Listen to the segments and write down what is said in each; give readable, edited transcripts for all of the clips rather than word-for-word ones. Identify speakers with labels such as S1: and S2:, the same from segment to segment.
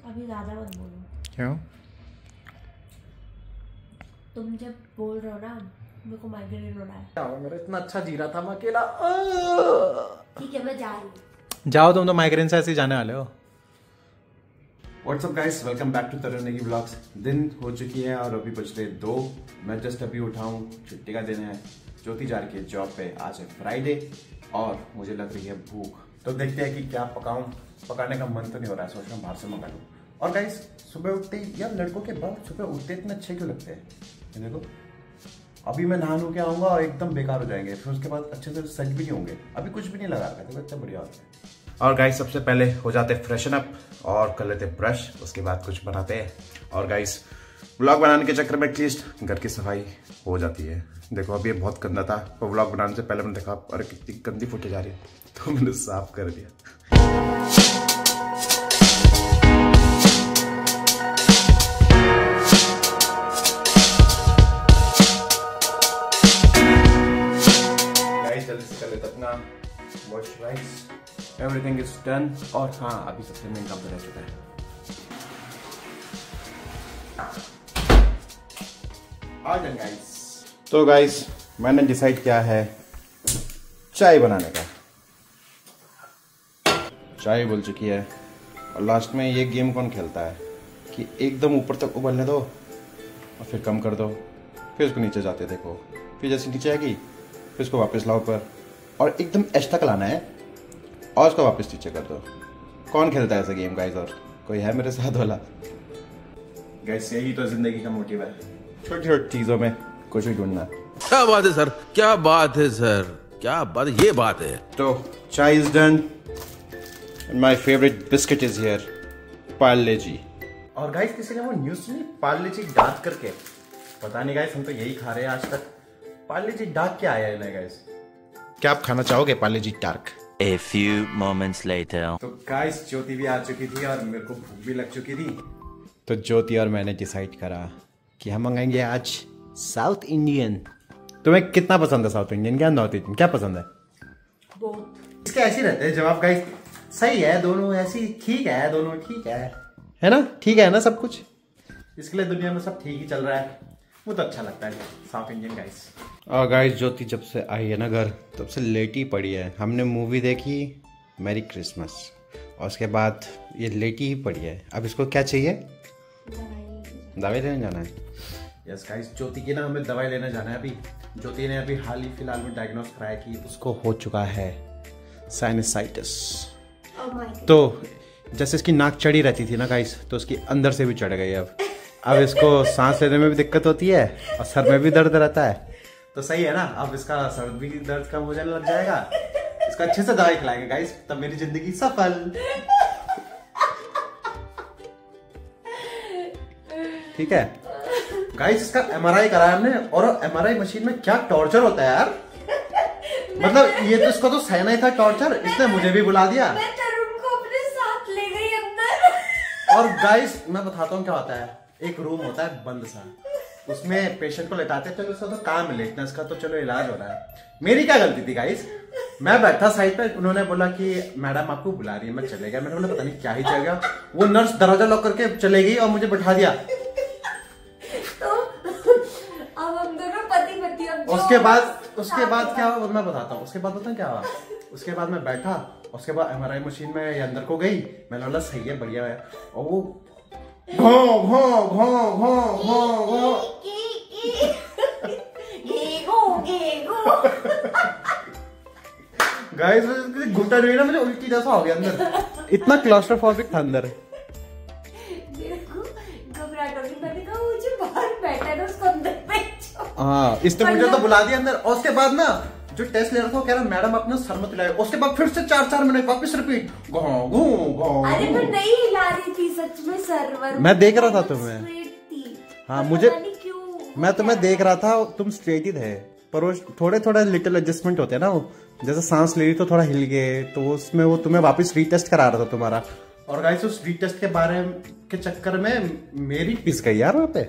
S1: अभी ज्यादा मत बोलो।
S2: क्यों?
S1: तुम जब बोल रहे हो ना मेरे को माइग्रेन हो रहा है।
S2: क्या मेरा इतना अच्छा जी रहा था मैं अकेला।
S1: ठीक है मैं जा रही हूँ।
S2: जाओ, तुम तो माइग्रेन से ऐसे ही जाने वाले हो।
S3: What's up guys, welcome back to Tarun Negi vlogs. दिन हो चुकी है और अभी बज रहे 2। मैं जस्ट अभी उठा हूँ, छुट्टी का दिन है। ज्योति जा रही है जॉब पे, आज है फ्राइडे और मुझे लग रही है भूख। तो देखते हैं कि क्या पकाऊं। पकाने का मन तो नहीं हो रहा है, सोच रहा हूँ बाहर से मंगा लूँ। और गाइस सुबह उठते ही यार, लड़कों के बाल सुबह उठते इतने अच्छे क्यों लगते हैं? ये देखो, अभी मैं नहा के आऊंगा और एकदम बेकार हो जाएंगे, फिर उसके बाद अच्छे से सज भी नहीं होंगे। अभी कुछ भी नहीं लगा रखा, तो अच्छा बढ़िया होता है। और गाइस सबसे पहले हो जाते फ्रेशन अप और कर लेते ब्रश, उसके बाद कुछ बनाते हैं। और गाइस व्लॉग बनाने के चक्कर में एटलीस्ट घर की सफाई हो जाती है। देखो अभी ये बहुत गंदा था, तो व्लॉग बनाने से पहले मैंने देखा अरे कितनी गंदी फुटेज आ रही है, तो मैंने साफ कर दिया। गाइस जल्दी से कर लेते अपना मॉइस्चराइज, एवरीथिंग इज डन। और हाँ, अभी सबसे मेन काम तो रह चुका है। आ जाए गाइस। तो गाइस मैंने डिसाइड किया है चाय बनाने का। चाय बोल चुकी है और लास्ट में ये गेम कौन खेलता है कि एकदम ऊपर तक उबलने दो और फिर कम कर दो, फिर उसको नीचे जाते देखो, फिर जैसे नीचे आएगी फिर उसको वापस लाओ ऊपर और एकदम एज तक लाना है और उसको वापस नीचे कर दो। कौन खेलता है ऐसा गेम गाइस? और कोई है मेरे साथ वाला? गाइस यही तो जिंदगी का मोटिव है, छोटी छोटी चीजों में कुछ भी ढूंढना।
S4: क्या बात है सर, क्या बात है सर, क्या बात है, ये बात है।
S3: तो chai is done and my favourite biscuit is here, Parle G. और गाइस किसी ने वो न्यूज़ सुनी पार्ले जी डार्क करके? पता नहीं गाइस, हम तो यही खा रहे हैं आज तक। पार्ले जी डार्क क्या आया है गाइस? क्या आप खाना चाहोगे Parle G dark?
S5: A few moments later.
S3: तो गाइस ज्योति भी आ चुकी थी और मेरे को भूख भी लग चुकी थी, तो ज्योति और मैंने डिसाइड करा कि हम मंगाएंगे आज साउथ इंडियन। तुम्हें कितना पसंद है साउथ इंडियन क्या नॉर्थ इंडियन, क्या पसंद है?
S1: बहुत।
S3: इसके ऐसे रहते हैं जवाब गाइस, सही है दोनों, ऐसी ठीक है, दोनों ठीक है ना? ठीक है ना सब कुछ? इसके लिए दुनिया में सब ठीक ही चल रहा है, वो तो अच्छा लगता है साउथ इंडियन गाइस। और गाइस ज्योति जब से आई है ना घर, तब से लेटी पड़ी है। हमने मूवी देखी मैरी क्रिसमस और उसके बाद ये लेटी ही पड़ी है। अब इसको क्या चाहिए? दवाई लेने जाना है। यस गाइस, ज्योति की ना हमें दवाई लेने जाना है। अभी ज्योति ने अभी हाल ही फिलहाल में डायग्नोस कराया कि उसको हो चुका है साइनसाइटिस। तो जैसे इसकी नाक चढ़ी रहती थी ना गाइस, तो उसकी अंदर से भी चढ़ गई। अब इसको सांस लेने में भी दिक्कत होती है और सर में भी दर्द रहता है। तो सही है ना, अब इसका सर भी दर्द कम हो जाने लग जाएगा। इसको अच्छे से दवाई खिलाएंगे गाइस, तब मेरी जिंदगी सफल। ठीक है गाइस, इसका एमआरआई कराया हमने और एमआरआई मशीन में क्या टॉर्चर होता है यार। मतलब ये तो इसको तो सहना ही था टॉर्चर, इसने मुझे भी बुला दिया।
S1: मैं तरुण को अपने साथ ले गई अंदर।
S3: और गाइस मैं बताता हूँ क्या होता है। एक रूम होता है बंद सा, उसमें पेशेंट को लेटाते, चलो उसका तो काम है लेटना, इसका तो चलो इलाज हो रहा है। मेरी क्या गलती थी गाइस? मैं बैठा साइड पे, उन्होंने बोला कि मैडम आपको बुला रही है। मैं चले गया, मैंने बोला पता नहीं क्या ही चल गया। वो नर्स दरवाजा लॉक करके चले गई और मुझे बैठा दिया।
S1: तो अब हम दोनों पति पत्नी।
S3: उसके बाद क्या हुआ मैं बताता हूँ। उसके बाद पता क्या हुआ? उसके बाद मैं बैठा, उसके बाद एमआरआई मशीन में अंदर को गई, मैंने बोला सही है बढ़िया है, और वो घो घो घो घो घो घो गाइस घुटना नहीं ना, मुझे उल्टी जैसा हो गया अंदर, इतना क्लॉस्ट्रोफोबिक था अंदर।
S1: घबराहट हो गई, मैंने कहा मुझे बाहर बैठा है ना, उसको अंदर भेजो।
S3: हाँ, इसने मुझे तो बुला दिया अंदर। और उसके बाद ना जो टेस्ट ले रहा था कह रहा मैडम अपना सर मत हिलाए। उसके बाद फिर से 4-4 मिनट वापस रिपीट घो घो घो।
S1: अरे मैं नहीं हिला रही थी सच में, सर्वर
S3: मैं देख रहा था तुम्हें। हाँ मुझे, मैं तुम्हें देख रहा था, तुम स्ट्रेट ही थे, पर वो थोड़े लिटिल एडजस्टमेंट होते हैं ना, वो जैसे सांस ले रही तो थोड़ा हिल गए, तो उसमें वो तुम्हें वापस रीटेस्ट करा रहा था तुम्हारा। और गाइस उस रीटेस्ट के बारे के चक्कर में मेरी पिस गई यार वहां पे।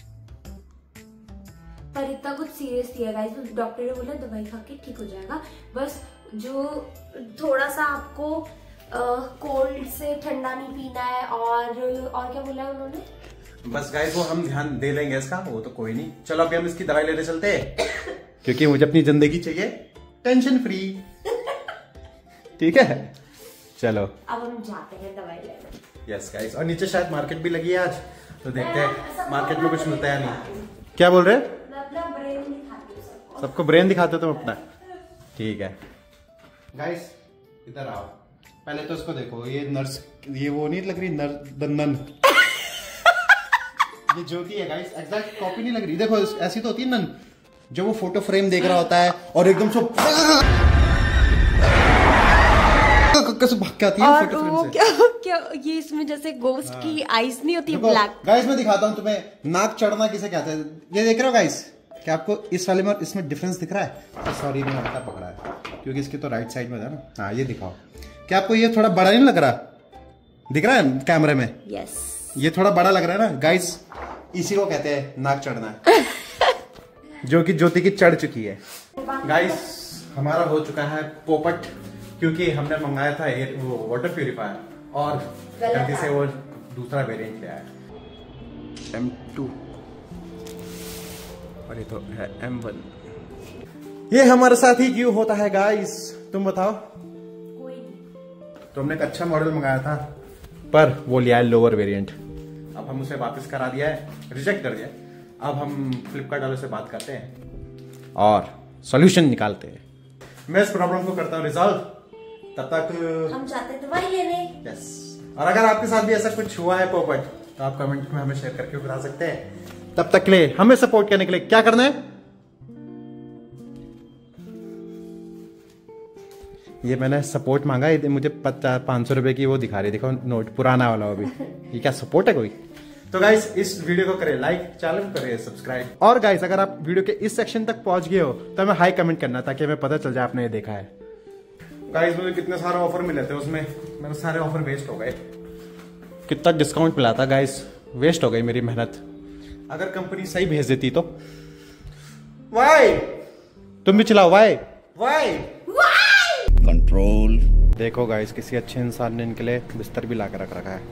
S1: पर इतना कुछ सीरियस नहीं है गाइस, डॉक्टर ने बोला दवाई खा के ठीक हो जाएगा। बस जो थोड़ा सा आपको कोल्ड से ठंडा नहीं पीना है और क्या बोला है उन्होंने?
S3: बस गाइस वो हम ध्यान दे लेंगे इसका, वो तो कोई नहीं। चलो अभी हम इसकी दवाई लेने चलते हैं क्योंकि मुझे अपनी जिंदगी चाहिए टेंशन फ्री। ठीक है चलो
S1: अब हम जाते हैं दवाई लेने।
S3: यस गाइस, और नीचे शायद मार्केट भी लगी है आज, तो देखते हैं मार्केट में कुछ मिलता है या नहीं। क्या बोल रहे हैं?
S1: मैं अपना ब्रेन दिखाती हूँ सबको।
S3: सबको ब्रेन दिखाते हो तुम अपना? ठीक है गाइस इधर आओ, पहले तो इसको देखो, ये नर्स, ये वो नहीं लग रही दंदन ये ज्योति है गाइस, एग्जैक्ट कॉपी नहीं लग रही। देखो ऐसी तो होती है नन, जो वो फोटो फ्रेम देख रहा होता है और एकदम से कैसे भाग के आती है
S1: और
S3: फोटो फ्रेम
S1: वो
S3: से।
S1: क्या ये इसमें जैसे गोस्ट की आईज नहीं होती ब्लैक।
S3: गाइस मैं दिखाता हूँ तुम्हें, नाक चढ़ना किसे कहते हैं। ये देख रहे हो गाइस, क्या आपको इस वाले में और इसमें डिफरेंस दिख रहा है? सॉरी मैंने उल्टा पकड़ा है क्योंकि इसके तो राइट साइड में था ना। हाँ ये दिखाओ, क्या आपको ये थोड़ा बड़ा नहीं लग रहा? दिख रहा है कैमरे में?
S1: यस
S3: ये थोड़ा बड़ा लग रहा है ना गाइस, इसी को कहते हैं नाक चढ़ना जो कि ज्योति की चढ़ चुकी है। गाइस हमारा हो चुका है पोपट, क्योंकि हमने मंगाया था वो वाटर प्यूरिफायर और जल्दी से वो दूसरा वेरिएंट ले आया M2 और ये तो है M1। ये हमारे साथ ही क्यों होता है गाइस, तुम बताओ?
S1: कोई नहीं।
S3: तो हमने एक अच्छा मॉडल मंगाया था पर वो लिया है लोअर वेरिएंट। अब हम उसे वापस करा दिया है, रिजेक्ट कर दिया। अब हम फ्लिपकार्ट वालों से बात करते हैं और सॉल्यूशन निकालते हैं। मैं इस प्रॉब्लम को करता हूँ रिजॉल्व, तब तक
S1: हम जाते हैं दवाई लेने।
S3: यस, और अगर आपके साथ भी ऐसा कुछ हुआ है पोपट, तो आप कमेंट में हमें शेयर करके बता सकते हैं। तब तक के लिए हमें सपोर्ट करने के लिए क्या करना है? ये मैंने सपोर्ट मांगा, ये मुझे 500 रुपए की वो दिखा रही, देखो नोट पुराना वाला वो भी। ये क्या सपोर्ट है कोई? तो गाइस इस वीडियो को करें लाइक, चैनल को करें सब्सक्राइब, और गाइस अगर आप वीडियो के इस सेक्शन तक पहुंच गए हो तो हमें हाई कमेंट करना ताकि हमें पता चल जाए आपने ये देखा है। गाइस मुझे कितने सारे ऑफर मिले थे, उसमें मेरे सारे ऑफर वेस्ट हो गए। कितना डिस्काउंट मिला था गाइस, वेस्ट हो गई मेरी मेहनत। अगर कंपनी सही भेज देती तो। वाई तुम भी चिल्लाओ, वाई वाई
S5: Control.
S3: देखो गाइस किसी अच्छे इंसान ने इनके लिए बिस्तर भी ला कर रख रखा है।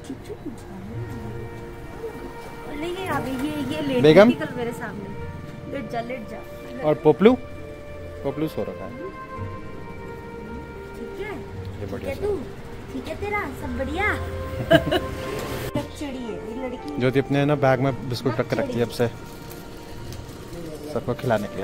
S1: ये लेट
S3: बेगम
S1: कल मेरे सामने लेट जा। और
S3: पोपलू सो रखा है।
S1: ठीक है,
S3: ये बढ़िया
S1: तू ठीक है, तेरा सब बढ़िया। चिड़ी है ये लड़की।
S3: ज्योति अपने ना बैग में बिस्कुट रख के रखती है अब से सबको खिलाने के लिए।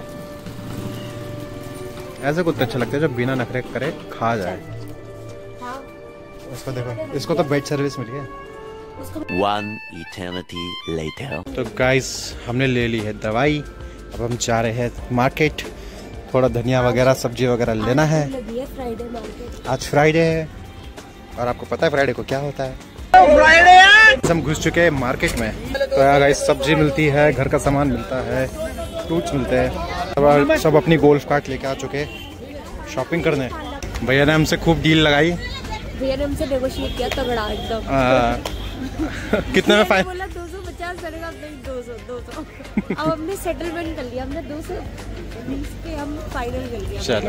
S3: ऐसे कुछ अच्छा लगता है जो बिना नखरे करे खा जाए।
S1: हाँ।
S3: इसको देखो, इसको तो बेड सर्विस मिल गया।
S5: One eternity later.
S3: तो गाइस हमने ले ली है दवाई, अब हम जा रहे हैं मार्केट, थोड़ा धनिया वगैरह सब्जी वगैरह लेना है।
S1: लगी है फ्राइडे मार्केट।
S3: आज फ्राइडे है और आपको पता है फ्राइडे को क्या होता है? फ्राइडे हम घुस चुके हैं मार्केट में। तो यहाँ गाइस सब्जी मिलती है, घर का सामान मिलता है, फ्रूट्स मिलते हैं। सब अपनी गोल्फ कार्ट लेके आ चुके शॉपिंग करने। भैया ने हमसे खूब डील लगाई,
S1: भैया ने हमसे नेगोशिएट किया तगड़ा एकदम।
S3: कितने में फाइन?
S1: बोला 250 करेगा, नहीं 200। अब हमने सेटलमेंट कर लिया, हमने 220 पे हम फाइनल कर लिया।
S3: चलो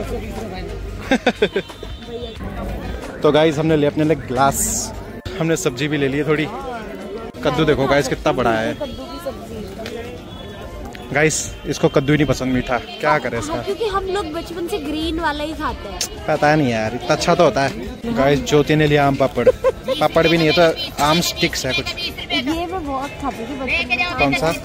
S3: तो गाइस हमने ले अपने लिए ग्लास, हमने सब्जी भी ले ली है थोड़ी। कद्दू देखो गाइस कितना बड़ा है।
S1: कद्दू की सब्जी।
S3: गाइस इसको कद्दू ही नहीं पसंद मीठा, क्या करे इसका?
S1: क्योंकि हम लोग बचपन से ग्रीन वाला ही खाते हैं।
S3: पता नहीं यार, इतना अच्छा तो होता है। गाइस ज्योति ने लिया आम पापड़, पापड़ भी नहीं है तो आम स्टिक्स है कुछ।
S1: ये मैं बहुत खाती थी बचपन में।
S3: कौन सा?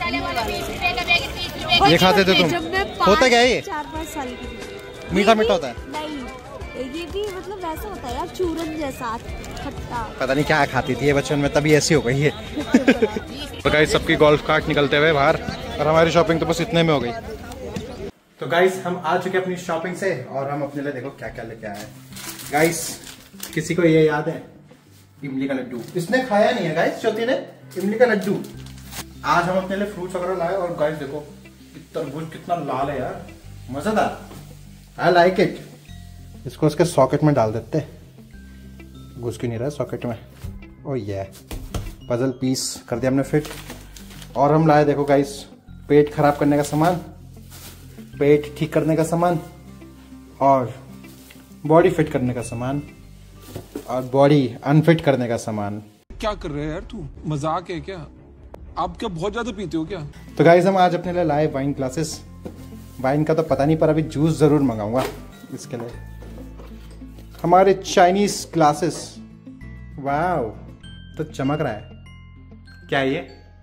S3: ये खाते थे तुम?
S1: जब मैं
S3: होता क्या है ये?
S1: 4-5 साल की थी।
S3: मीठा मीठा होता है?
S1: नहीं, ये भी मतलब वैसा होता है यार, चूरन जैसा खट्टा।
S3: पता नहीं क्या खाती थी ये बचपन में, तभी ऐसी हो गई है। तो गाइस सबकी गोल्फ कार्ट निकलते हुए बाहर, और हमारी शॉपिंग तो बस इतने में हो गई। तो गाइस हम आ चुके अपनी शॉपिंग से, और हम अपने लिए देखो क्या क्या लेके आए। गाइस किसी को ये याद है? इमली का लड्डू। इसने खाया नहीं है गाइस, ज्योति ने, इमली का लड्डू। आज हम अपने लिए फ्रूट्स वगैरह लाए, और गाइस देखो तरबूज कितना लाल है यार, मजेदार। I like it. इसको उसके सॉकेट में डाल देते, घुस क्यों नहीं रहा सॉकेट में। ओ ये पजल पीस कर दिया हमने फिट। और हम लाए देखो गाइस पेट खराब करने का सामान, पेट ठीक करने का सामान, और बॉडी फिट करने का सामान, और बॉडी अनफिट करने का सामान।
S6: क्या कर रहे हैं यार तू? मजाक है क्या? आप क्या बहुत ज्यादा पीते हो क्या?
S3: तो गाइस हम आज अपने लिए लाए वाइन ग्लासेस। वाइन का तो पता नहीं, पर अभी जूस जरूर मंगाऊंगा इसके लिए। हमारे चाइनीज ग्लासेस, वाव, तो चमक रहा है। क्या है ये?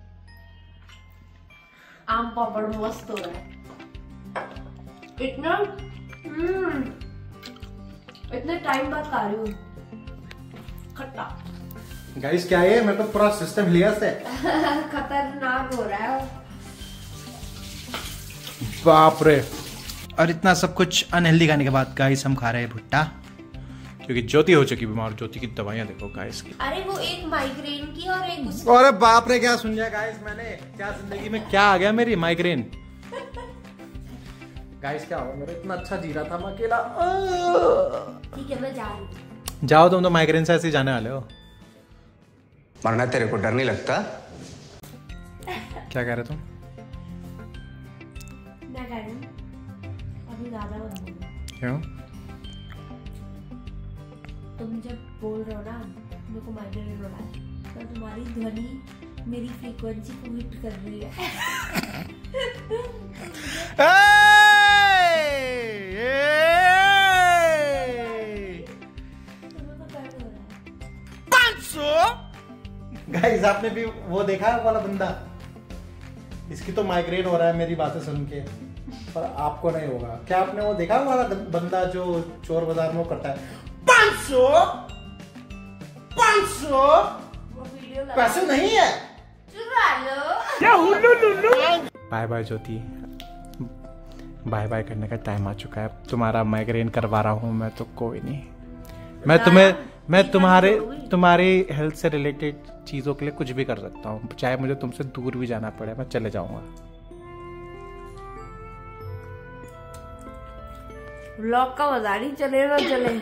S1: आम पापड़ मस्त हो रहा है। इतने टाइम बाद खा रही हूँ। खट्टा
S3: गाइस क्या है? मैं तो पूरा सिस्टम लिया से।
S1: खतरनाक हो रहा है।
S2: बाप रे। और इतना सब कुछ अनहेल्दी खाने के बाद गाइस हम खा रहे हैं भुट्टा, क्योंकि ज्योति हो चुकी बीमार। ज्योति की दवाइयां देखो गाइस की।
S1: अरे वो एक माइग्रेन की और एक उसकी।
S2: अरे बाप रे, क्या सुन लिया गाइस मैंने? क्या जिंदगी में क्या आ गया मेरी? माइग्रेन।
S3: गाइस क्या हुआ? मेरा इतना अच्छा जी रहा था मैं अकेला।
S1: ठीक है मैं जा रही हूँ।
S2: जाओ, तुम तो माइग्रेन से ऐसे ही जाने वाले हो।
S7: मरना तेरे को डर नहीं लगता?
S2: क्या कह रहे तुम?
S1: मैं कह रही हूँ अभी ज्यादा मत बोलो।
S2: क्यों?
S1: तुम जब बोल रहे हो ना मेरे को माइग्रेन हो रहा है, तो तुम्हारी ध्वनि मेरी फ्रीक्वेंसी को हिट कर रही है। तुम्हें तो दर्द हो रहा है।
S3: गाइस आपने भी वो देखा है वाला बंदा? इसकी तो माइग्रेन हो रहा है मेरी बातें सुन के, पर आपको नहीं होगा क्या? आपने वो देखा वाला बंदा जो चोर बाजार में करता है 500
S1: वो वीडियो लगा
S3: पैसे नहीं है।
S1: चुरा लो।
S2: Bye bye Jyoti, bye bye करने का टाइम आ चुका है। तुम्हारा माइग्रेन करवा रहा हूँ मैं तो कोई नहीं। मैं तुम्हारे हेल्थ से रिलेटेड चीजों के लिए कुछ भी कर सकता हूँ, चाहे मुझे तुमसे दूर भी जाना पड़े, मैं चले जाऊंगा।
S1: ब्लॉग का मजा नहीं चले ना चले।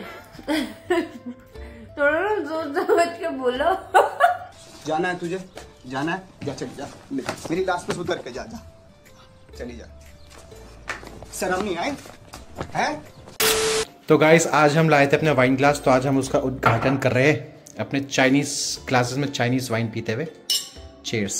S1: थोड़ा ना सोच समझ के बोलो।
S7: जाना है तुझे? जाना है? जा चल जा, ले मेरी लाश पे उतर के जा जा, चली जा। शर्म नहीं आए हैं?
S3: तो गाइस आज हम लाए थे अपने वाइन ग्लास, तो आज हम उसका उद्घाटन कर रहे हैं अपने चाइनीज ग्लासेस में चाइनीज वाइन पीते हुए। चीयर्स।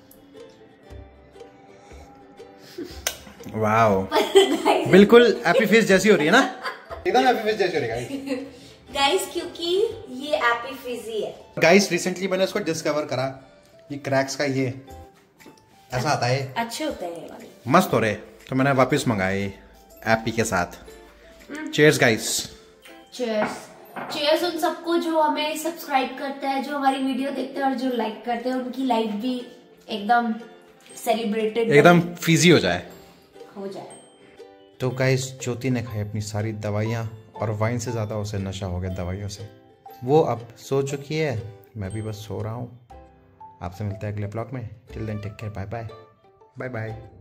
S3: वाओ, बिल्कुल एपी फिश जैसी हो रही है ना? एकदम एपी फिश जैसी हो रही है
S1: गाइस, क्योंकि ये एपी फिजी है।
S3: गाइस रिसेंटली मैंने इसको डिस्कवर करा, ये क्रैक्स का ये ऐसा आता है,
S1: अच्छे होते हैं ये वाले,
S3: मस्त हो रहे, तो मैंने वापस मंगाए एपी के साथ। Cheers guys.
S1: चीयर्स। चीयर्स उन सबको जो हमें सब्सक्राइब करता है, जो हमारी वीडियो देखते हैं और जो लाइक करते हैं, उनकी लाइफ भी एकदम सेलिब्रेटेड,
S3: एकदम फिजी हो जाए। तो गाइस ज्योति ने खाई अपनी सारी दवाइयाँ, और वाइन से ज़्यादा उसे नशा हो गया दवाइयों से। वो अब सो चुकी है, मैं भी बस सो रहा हूँ। आपसे मिलते हैं अगले ब्लॉग में। Till then take care, bye bye. Bye bye.